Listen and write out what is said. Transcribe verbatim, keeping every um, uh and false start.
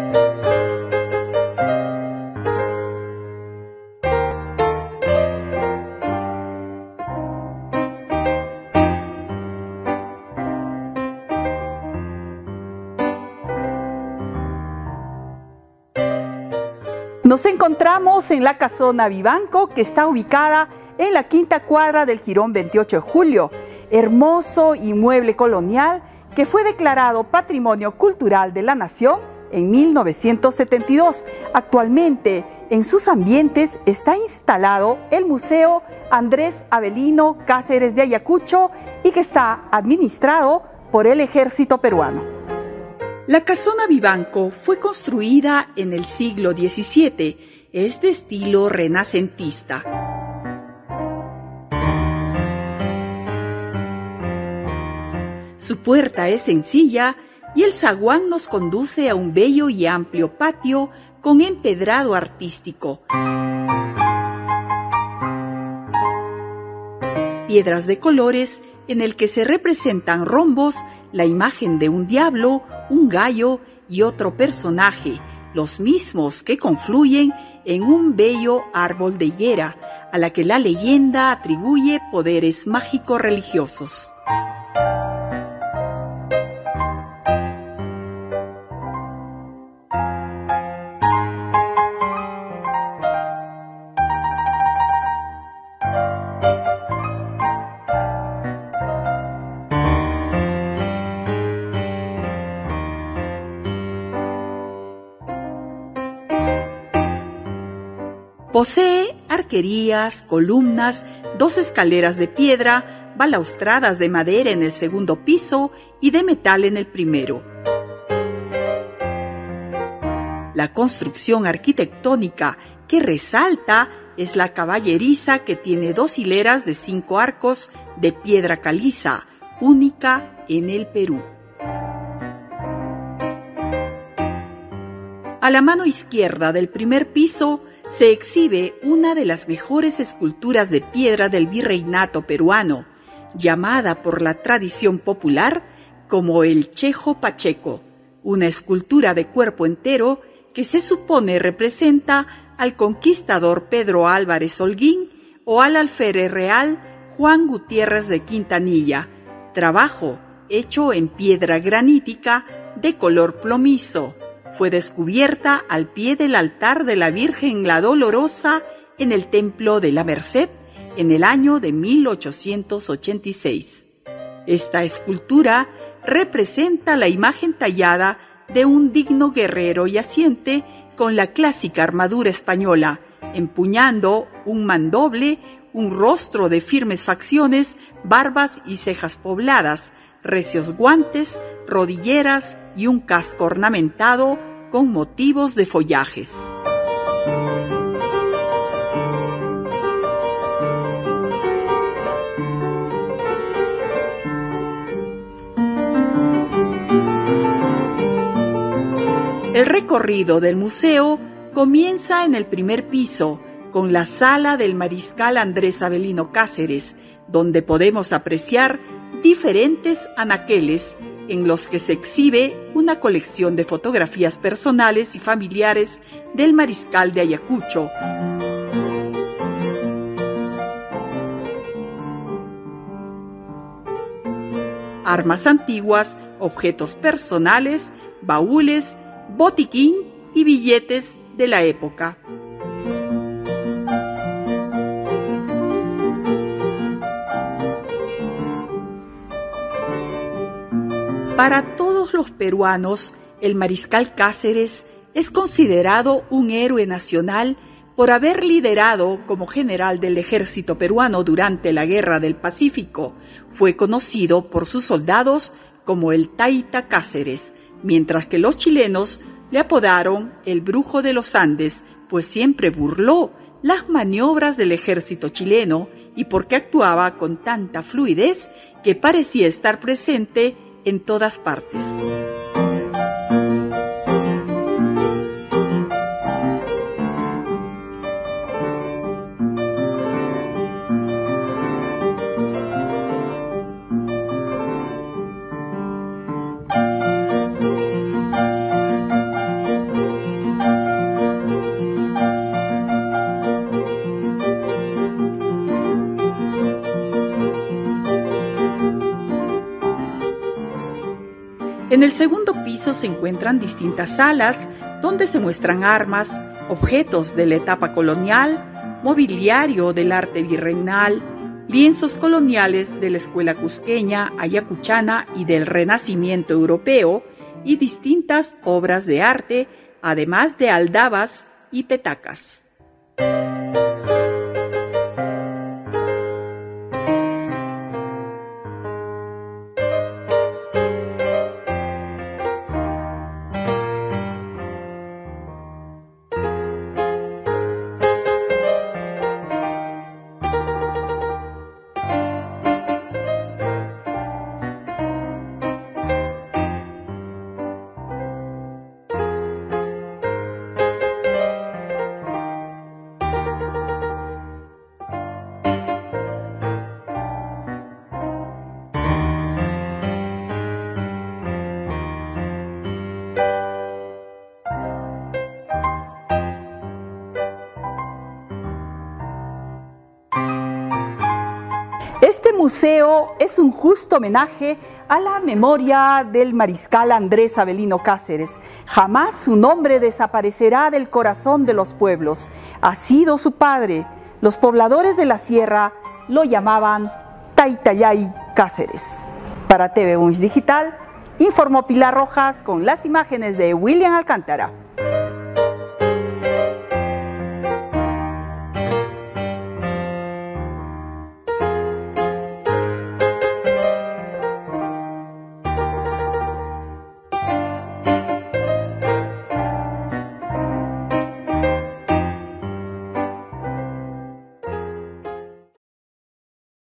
Nos encontramos en la Casona Vivanco, que está ubicada en la quinta cuadra del Jirón veintiocho de julio. Hermoso inmueble colonial que fue declarado Patrimonio Cultural de la Nación en mil novecientos setenta y dos. Actualmente, en sus ambientes está instalado el Museo Andrés Avelino Cáceres de Ayacucho y que está administrado por el Ejército Peruano. La Casona Vivanco fue construida en el siglo diecisiete. Es de estilo renacentista. Su puerta es sencilla y el zaguán nos conduce a un bello y amplio patio con empedrado artístico. Piedras de colores en el que se representan rombos, la imagen de un diablo, un gallo y otro personaje, los mismos que confluyen en un bello árbol de higuera, a la que la leyenda atribuye poderes mágicos religiosos. Posee arquerías, columnas, dos escaleras de piedra, balaustradas de madera en el segundo piso y de metal en el primero. La construcción arquitectónica que resalta es la caballeriza, que tiene dos hileras de cinco arcos de piedra caliza, única en el Perú. A la mano izquierda del primer piso se exhibe una de las mejores esculturas de piedra del virreinato peruano, llamada por la tradición popular como el Chejo Pacheco, una escultura de cuerpo entero que se supone representa al conquistador Pedro Álvarez Holguín o al alférez real Juan Gutiérrez de Quintanilla, trabajo hecho en piedra granítica de color plomizo. Fue descubierta al pie del altar de la Virgen la Dolorosa en el Templo de la Merced en el año de mil ochocientos ochenta y seis. Esta escultura representa la imagen tallada de un digno guerrero yaciente con la clásica armadura española, empuñando un mandoble, un rostro de firmes facciones, barbas y cejas pobladas, recios guantes, rodilleras y un casco ornamentado con motivos de follajes. El recorrido del museo comienza en el primer piso, con la sala del mariscal Andrés Avelino Cáceres, donde podemos apreciar diferentes anaqueles en los que se exhibe una colección de fotografías personales y familiares del mariscal de Ayacucho. Armas antiguas, objetos personales, baúles, botiquín y billetes de la época. Para todos los peruanos, el mariscal Cáceres es considerado un héroe nacional por haber liderado como general del ejército peruano durante la Guerra del Pacífico. Fue conocido por sus soldados como el Taita Cáceres, mientras que los chilenos le apodaron el Brujo de los Andes, pues siempre burló las maniobras del ejército chileno y porque actuaba con tanta fluidez que parecía estar presente en todas partes. el segundo piso se encuentran distintas salas donde se muestran armas, objetos de la etapa colonial, mobiliario del arte virreinal, lienzos coloniales de la escuela cusqueña, ayacuchana y del Renacimiento europeo y distintas obras de arte, además de aldabas y petacas. Este museo es un justo homenaje a la memoria del mariscal Andrés Avelino Cáceres. Jamás su nombre desaparecerá del corazón de los pueblos. Ha sido su padre. Los pobladores de la sierra lo llamaban Taytayay Cáceres. Para T V Bunch Digital, informó Pilar Rojas con las imágenes de William Alcántara.